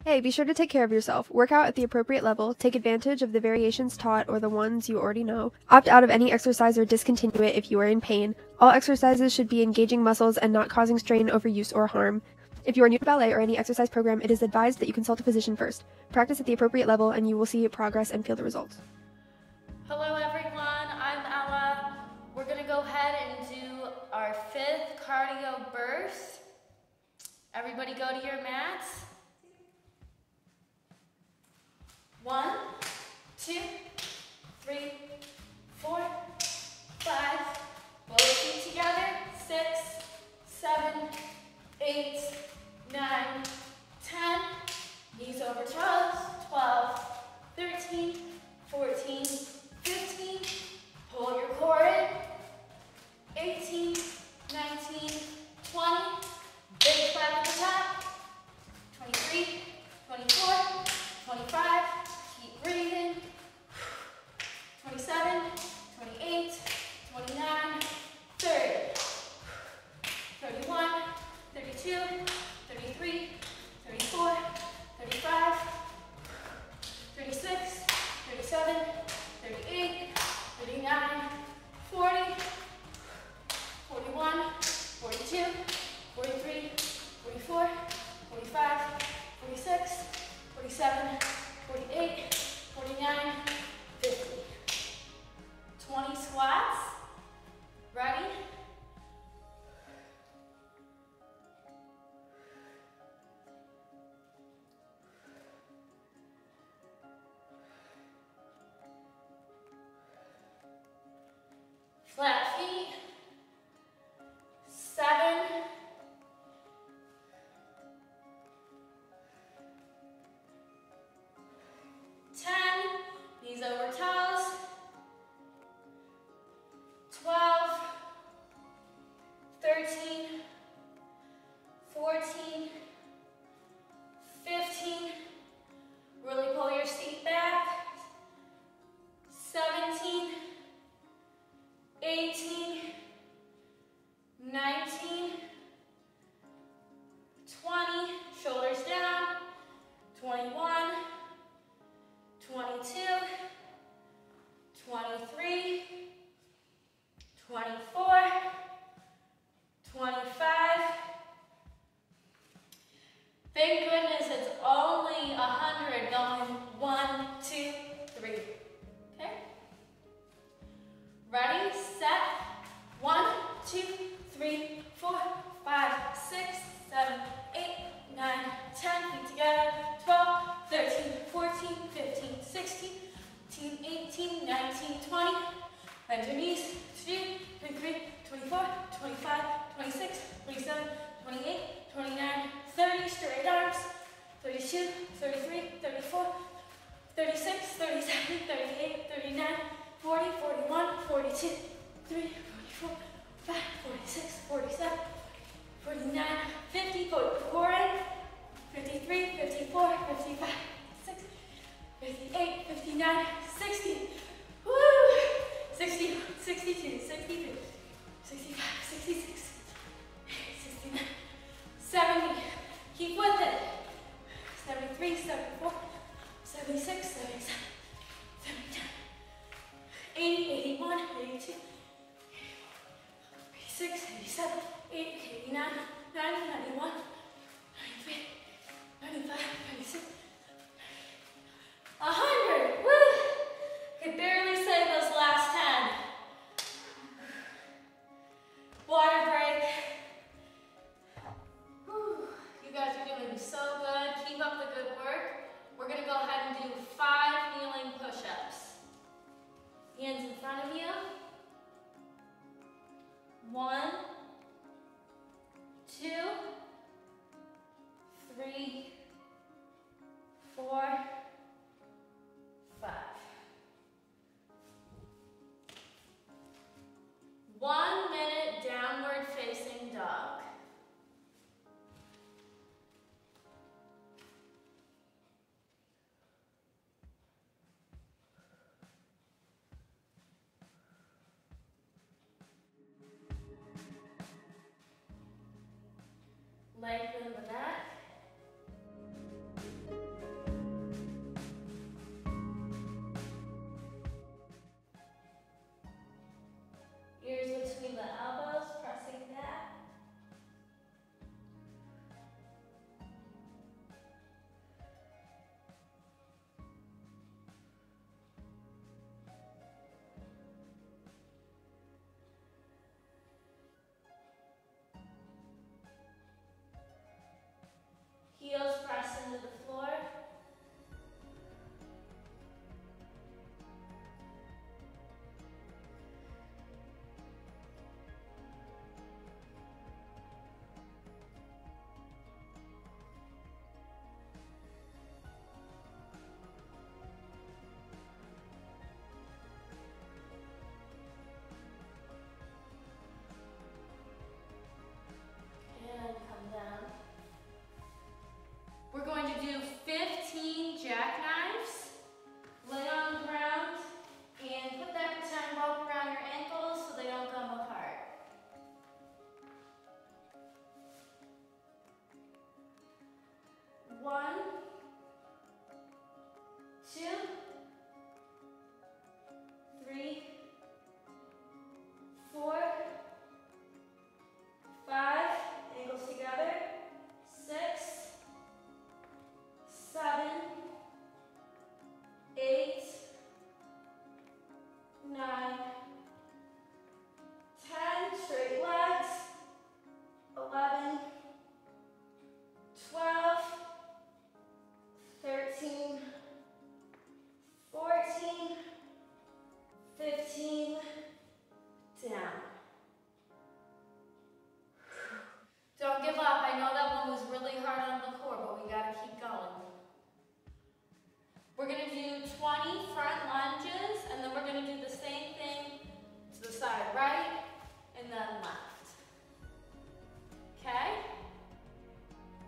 Hey, be sure to take care of yourself. Work out at the appropriate level, take advantage of the variations taught or the ones you already know. Opt out of any exercise or discontinue it if you are in pain. All exercises should be engaging muscles and not causing strain, overuse, or harm. If you are new to ballet or any exercise program, it is advised that you consult a physician first. Practice at the appropriate level and you will see progress and feel the results. Hello everyone, I'm Ella. We're going to go ahead and do our 5th cardio burst. Everybody go to your mats. 1, 2, 3, 4, 5. Both feet together. 6, 7, 8, 9, 10. Knees over toes. 12, 13, 14, 15. Pull your core in. 18, 19, 20. Big clap at the top. 23, 24, 25. Keep breathing. 27, 28, 29, 30, 31, 32, 33, 34, 35, 36, 37, 38, 39, 40, 41, 42, 43, 44, 45, 46, 47, 48, 49, 50. 20 squats. Ready? Flat feet. 7, 10, knees over toes. 12, 13, 14, 15. Really pull your seat back. 17, 18, 19, 20. Shoulders down. 21, 22, 23, 24, 25. Thank goodness it's only 100 going 1, 2, 3. Okay? Ready, set. 1, 2, 3, 4, 5, 6, 7, 8, 9, 10. Feet together. 12, 13, 14, 15, 16, 18, 19, 20. Bend your knees. 22, 23, 24, 25, 26, 27, 28, 29, 30. Straight arms. 32, 33, 34, 36, 37, 38, 39, 40, 41, 42, 43, 44, 45, 46, 47, 49, 50. Pull your core in. 53, 54, 55, 56, 58, 59, 60. Woo! 60, 62, 63, 65, 66, 69, 70. Keep with it. 73, 74, 76, 77, 79, 80, 81, 82, 86, 87, 88, 89, 90, 91, 93, 95, 96, 100. Woo! Could barely say those last 10. Water break. Whew. You guys are doing so good. Keep up the good work. We're going to go ahead and do 5 kneeling push-ups. Hands in front of you. 1, 2, 3, 4, 5. 1 minute downward facing dog.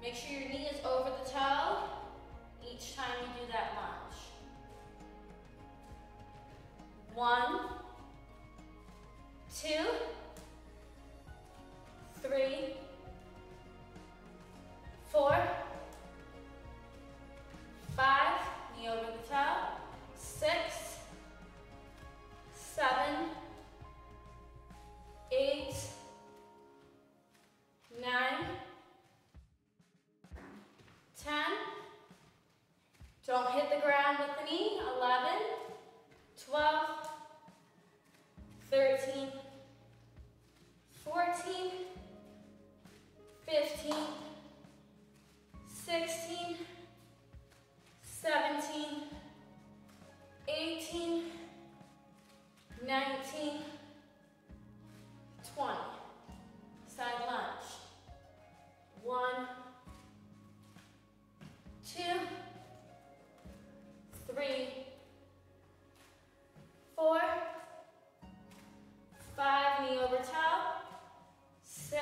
Make sure your knee is over the toe each time you do that lunge. 1, 2, 3, 4, 5, knee over the toe, 6, 7, 8, 9, 10. Don't hit the ground with the knee. 11, 12, 13, 14, 15, 16, 17, 18, 19, 20. Side lunge. 1, 2, 3, 4, 5, knee over toe, 6,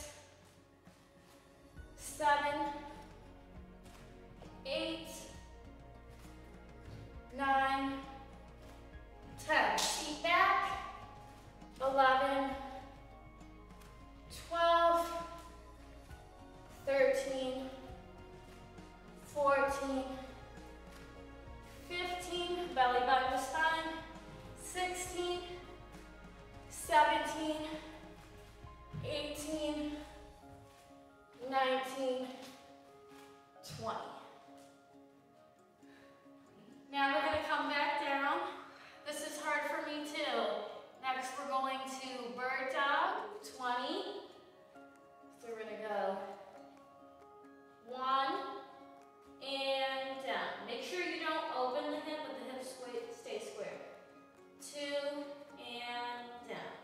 7, 8, 9, 10. Feet back. 11, 12, 13, 14, 15, belly button to spine, 16, 17, 18, 19, 20. Now we're going to come back down. This is hard for me too. Next we're going to bird dog, 20. So we're going to go 1 and down. Make sure you don't open the hip, but the hips stay square. 2 and down.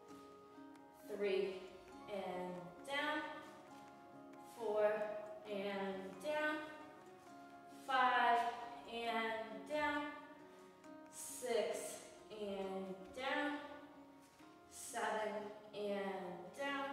3 and down. 4 and down. 5 and down. 6 and down. 7 and down.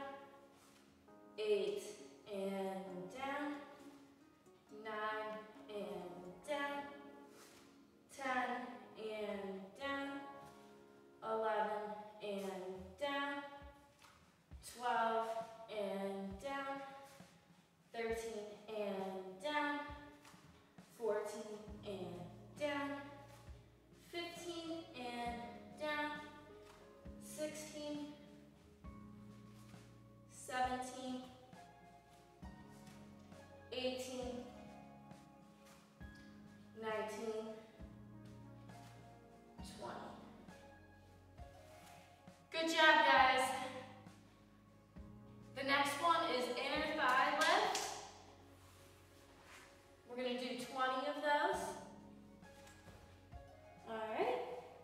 8 and down. 9 and down. 10 and down. 11 and down. 12 and down. 13 and down. 14 and down. 15 and down. 16, 17, 18, 19, 20. Good job, guys. The next one is inner thigh lift. We're going to do 20 of those. All right.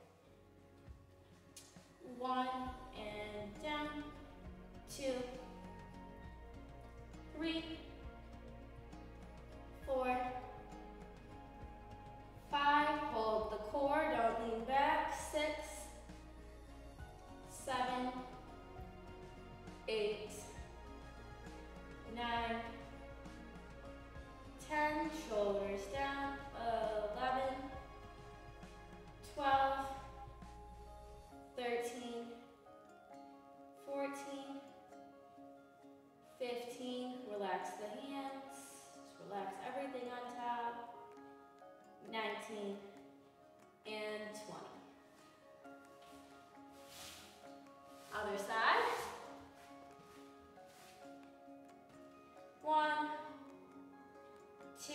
1 and down. 2, 3, 4, 5. Hold the core, don't lean back. 6, 7, 8, 9, 10. Shoulders down. 11, 12, 13, 14, 15. Relax the hands. Just relax everything on top. 19 and 20. Other side. 1, 2,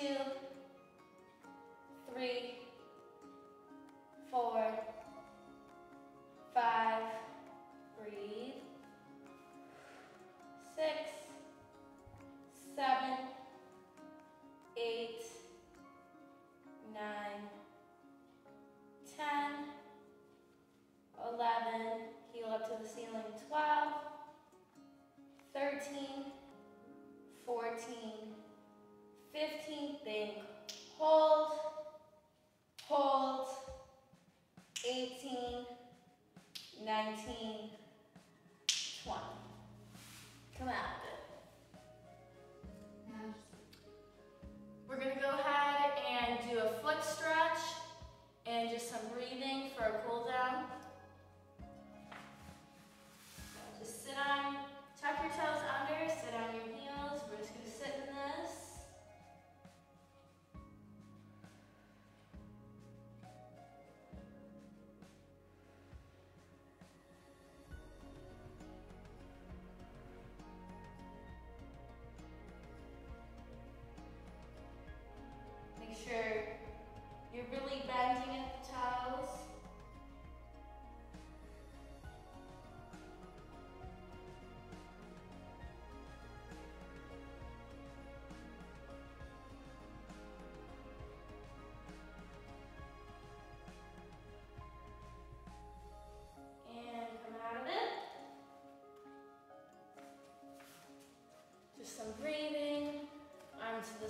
3, 4, 5. Breathe. 6, 7, 8, 9, 10, 11, heel up to the ceiling, 12, 13, 14, 15, think, hold, hold, 18, 19, 20. Come out of it.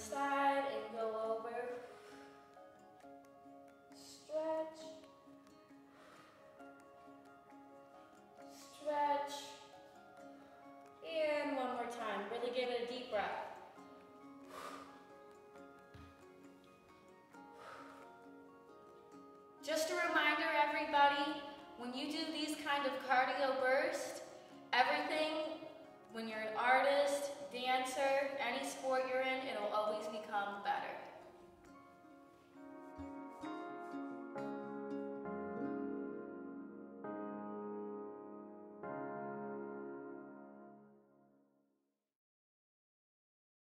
side and go over. Stretch. Stretch. And one more time. Really give it a deep breath. Just a reminder, everybody, when you do these kind of cardio bursts, everything, when you're an artist, dancer, any sport